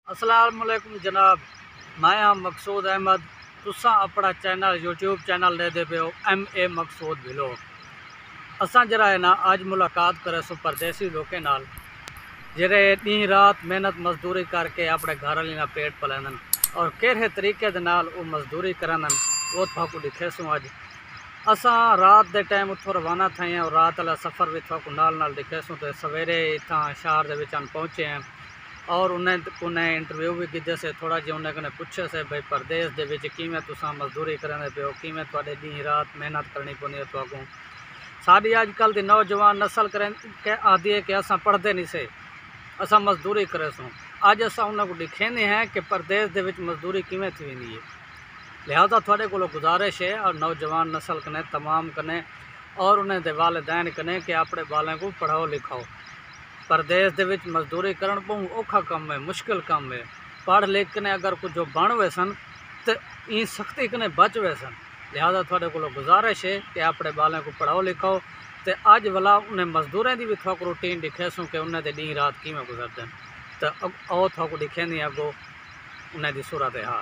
अस्सलाम वालेकुम जनाब, मैं हाँ मकसूद अहमद। तुसा अपना चैनल यूट्यूब चैनल दे पे हो MA मकसूद व्लॉग। असा जरा है ना अज मुलाकात करे सो परदेसी लोगों नाल जेरे दी रात मेहनत मजदूरी करके अपने घर वाली ना पेट पलानन और किहड़े तरीके दे नाल वो मजदूरी करन वो थाकू दिखे सो। अज असा रात दे टाइम उतो रवाना थे और रात वाला सफ़र भी थाकू नाल दिखे सो। तो सवेरे इतना शहर दे विच पहुँचे हैं और उन्हें इंटरव्यू भी किए से। थोड़ा जो उन्हें पूछे से भाई परदेस दे विच किवें तुसां मजदूरी करने पे हो, किवें तुहाडे दी रात मेहनत करनी पौंदी है तुहाकू। साडी अजकल दी नौजवान नस्ल करें के आदि है कि असां पढ़ते नहीं से, असां मजदूरी करे सूँ। अज असां उन्हें को दिखेंदे हैं कि परदेस दे विच मजदूरी किवें थी वेंदी है। लिहाजा थोड़े को गुजारिश है और नौजवान नस्ल कने तमाम कने और उन्हें दे वालिदैन कने कि अपने बालें को पढ़ाओ लिखाओ। परदेस दे विच मजदूरी करन बहुत औखा कम है, मुश्किल कम है। पढ़ लिख के अगर कुछ जो बन वैसन तो ई सख्ती कने बच वैसन। लिहाजा थोड़े को गुजारिश है कि अपने बालें को पढ़ाओ लिखाओ। तो अज वाला उन्हें मजदूरें की भी थोक रूटीन दिखे सूँ कि उन्हें दी रात किवें गुजरदन। तो आओ थोक दिखेंदी अगो उन्हें दी सूरत हाल।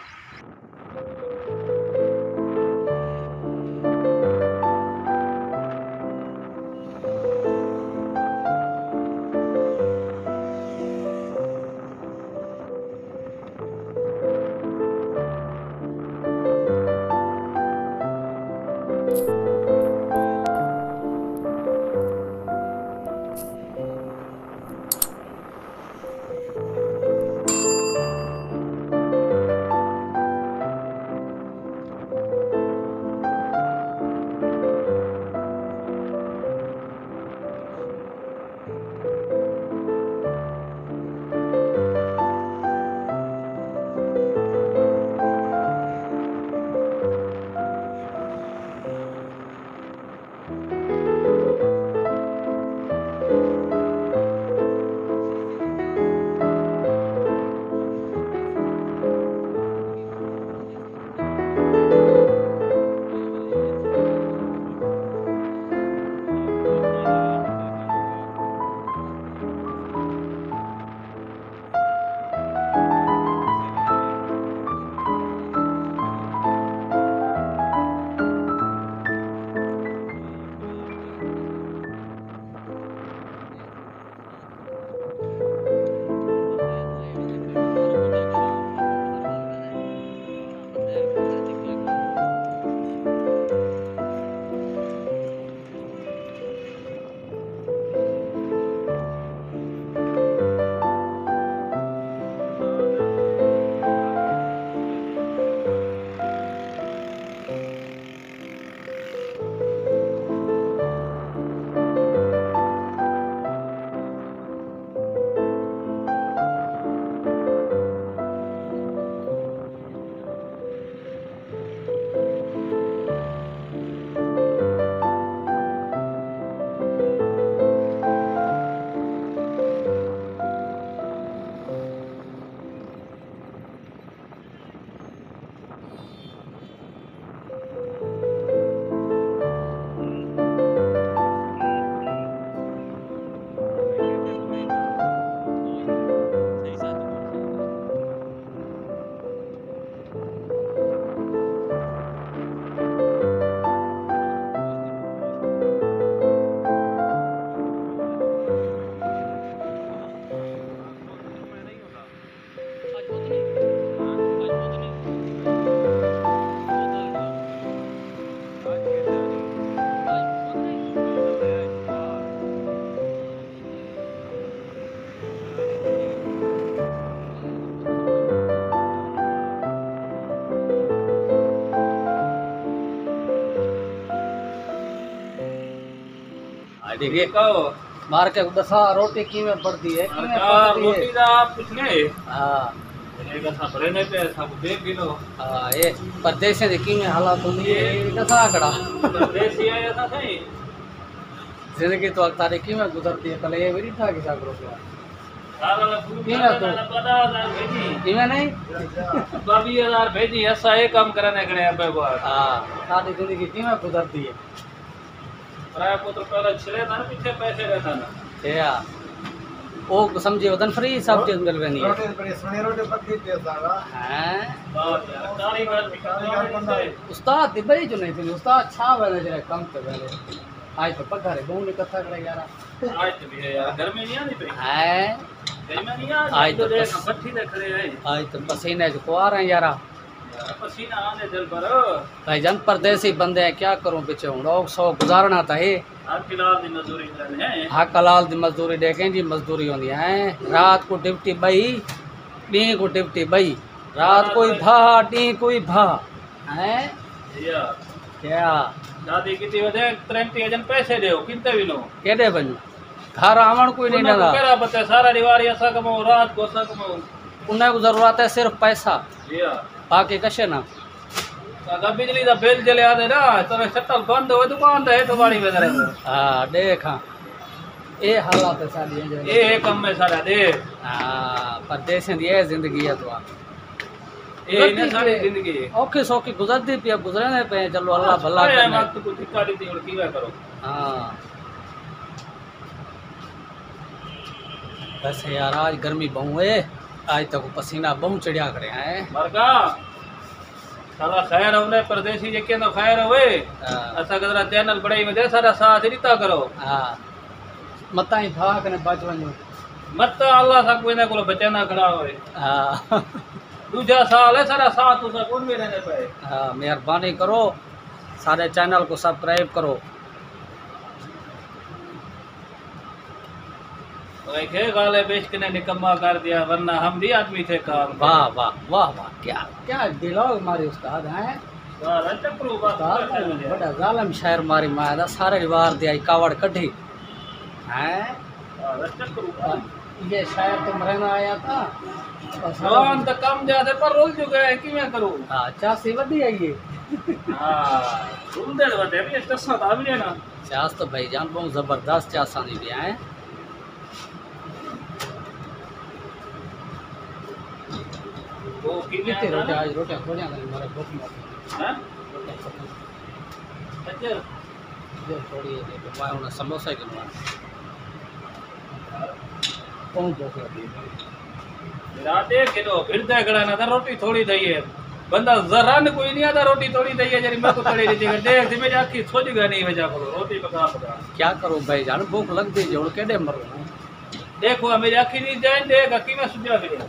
देखिए मार के दसा रोटी किवें पड़ती है, रोटी दा पूछने हां एक सा बरेने पे सब देख गिनो। हां ये परदेसी दे किवें हालात होंदी है दसा आकड़ा परदेसी आया था सही जिंदगी तो तारी किवें गुजरती है। कल ये भी था कि सागरो के सारा ला किवें तो 50,000 भेजी किवें नहीं 22,000 भेजी ऐसा ये काम करने गए अब बार। हां सारी जिंदगी किवें गुजरती है। राय पुत्र पहले छिले था ना पीछे पैसे रहता ना या वो समझे उधन फ्री सब चीज मिल रही है रोटी बड़ी सुनी रोटी पक्की पे सारा हैं कारीगर भी कारीगर बंदा है। उस्ताद दिबई जो नहीं थी उस्ताद छा वाले जरा कम तो वाले आज तो पगारे बहु ने कथा करे यार आज तो भी है यार घर में नहीं आनी पे हैं घर में नहीं आ आज तो देख बस- भट्टी देख खड़े हैं आज तो पसीने जो को आ रहे हैं यार पसीना आने दिल पर भाई जन परदेसी बंदे हैं क्या करूं पीछे हूं लोग सौ गुजारना था ही हर फिलहाल दी मजदूरी करने हैं हक हलाल दी मजदूरी देखें जी मजदूरी होनी है रात को ड्यूटी बई डी को ड्यूटी बई रात कोई भा डी कोई भा हैं या क्या दादी किती वदे 30,000 पैसे देओ किनते भी नो केडे बनू घर आवण कोई नहीं उन्हें ना केरा बते सारा दिवारी असा कमाओ रात को असा कमाओ उन्हें को जरूरत है सिर्फ पैसा या बाकी कशे ना अगर बिजली दा बिल जले आदे ना तो शटल बंद हो दुकान दे तो बाड़ी में रहे हाँ देख हाँ ये हालात है सारी ये काम में सारा दे हाँ परदेसी दी ये जिंदगी है तो ये ने सारी जिंदगी औखी सौखी गुजरती पी गुजरने पे चलो अल्लाह भला अरे करे वक्त को टिका दी और कीवा करो हाँ वैसे यार आज गर्मी बहु है आज तक पसीना बहु चढ़िया खड़े हैं मरका साला खैर होने परदेसी जेके तो खैर होवे असा कदरा चैनल बड़ाई में दे सारा साथ रिता करो हाँ मता ही था कने बच वञो मत अल्लाह सा कोई ना को बचाना खड़ा होए हाँ दूजा साल है सारा साथ उसा कौन भी रहने पे हाँ मेहरबानी करो सारे चैनल को सब्सक्राइब करो भाई के गाले बेच के ने निकम्मा कर दिया वरना हम भी आदमी थे काम वाह वाह वाह वाह क्या क्या दिलोग मारे उस्ताद हैं सारा चक्रू बस उस्ताद बड़ा जालम शायर मारी माया दा सारे वार दिया कावड़ कढ़ी हैं सारा चक्रू ये शायर तुम रहना आया था जवान तो कम जाते पर रोल चुके हैं कि मैं करूं हाँ चासी वधी आई है हां रुंदड़ वटे भी स्टसा था भी ना चास तो भाई जान बहुत जबरदस्त चासा नहीं दिया है वो की कितने रोटी आज रोटी थोड़ियां नहीं मारे भूख मत हां रोटी अच्छा जो थोड़ी है तो मैं उन्हें समोसा ही बनवा कौन भूख लगी राते के दो फिर दे गड़ा ना रोटी थोड़ी दई है बंदा जरा न कोई नहीं आता रोटी थोड़ी दई है जरी मैं को तड़ी दी जगह देख दी मेरी आंखी सोच गया नहीं वजह करो रोटी पका पका क्या करूं भाई जान भूख लगती है जोड़ केडे मरूं देखो मेरी आंखी नहीं जाए देगा कि मैं सुझा गया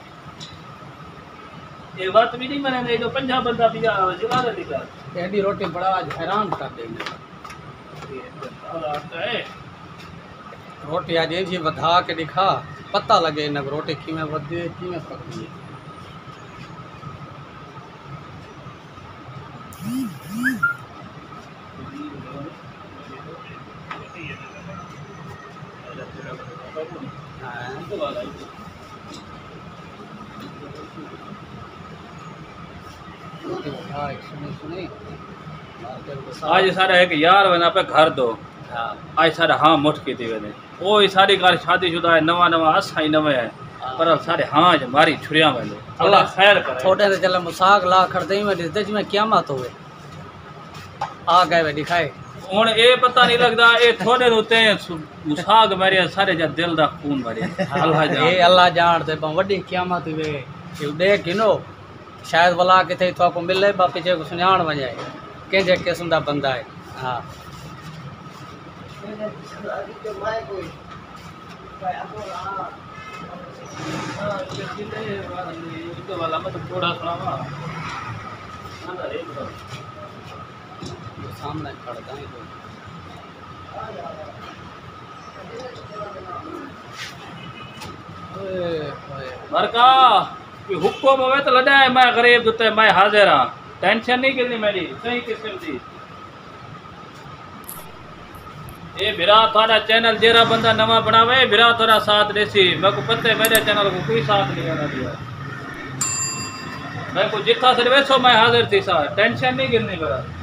ये बात भी नहीं मने नहीं तो पंजाब बंदा पिया जिला दे दिखा एडी रोटी बड़ा आज हैरान कर देंगे रोटी आज ये जी वधा के दिखा पता लगे न रोटी किमें वधे किमें पकड़ी है रोटी वधा सुनी सुनी आज सारा एक यार बना पे घर दो हाँ आज सारा हाँ मुठ की थी मैंने ओ ये सारी कार शादीशुदा है नवा नवा असा ही नवे है पर सारे हाँ ज मारी छुरिया मैंने अल्लाह खैर करे छोटे से चले मुसाग ला खड़ते ही में दिस में क्या मत हुए आ गए वे दिखाए ਹੁਣ ਇਹ पता नहीं लगता ये थोड़े रोते मुसाग मारे सारे जा दिल दा खून मारे अल्लाह जान ये अल्लाह जान दे वड्डी क़यामत वे ये देख गिनो शायद वला किथे तो को मिले बा पीछे को सुनाण वजाए केजे किस्म दा बंदा है हां वाला मैं तो थोड़ा सुनावा सामने खड़ता है मरका हुक्म होवे तो लड़ाए मैं गरीब दुते मैं हाजिर हां टेंशन नहीं करनी मेरी सही किस्म दी ए बिरा थारा चैनल जेरा बंदा नवा बनावे बिरा थारा साथ देसी मैं को पते मेरे चैनल को कोई साथ नहीं आना दिया मैं को जितना से वैसो मैं हाजिर थी सा टेंशन नहीं करनी मेरा